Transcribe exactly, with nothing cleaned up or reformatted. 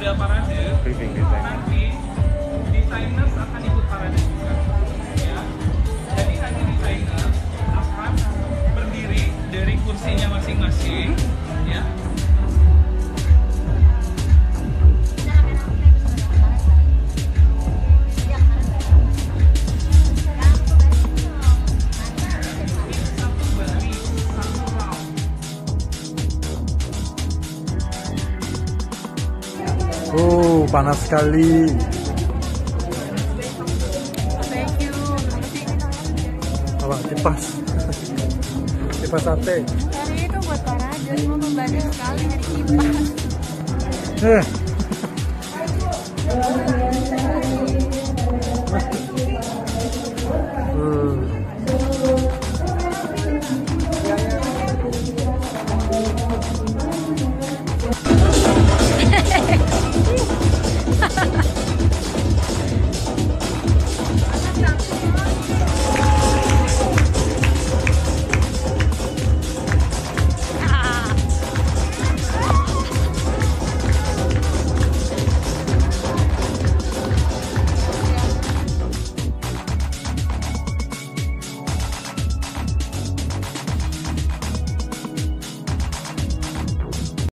ada parade, briefing desain. nanti designers akan ikut parade juga. Ya. Jadi nanti desainer akan berdiri dari kursinya masing-masing, ya. Oh, panas sekali. Thank you. Apa? Kipas. Kipas sate. Hari itu buat parade, cuma membanding sekali hari kipas. Eh.